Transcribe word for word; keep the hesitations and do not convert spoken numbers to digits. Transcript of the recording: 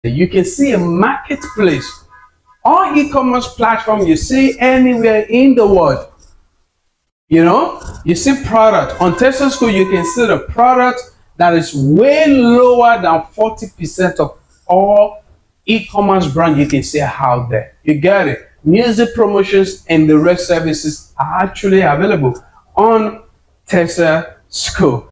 You can see a marketplace or e-commerce platform you see anywhere in the world. You know, you see product on Tesla School. You can see the product that is way lower than forty percent of all e-commerce brands you can see out there. You get it? Music promotions and the rest services are actually available on Tesla School.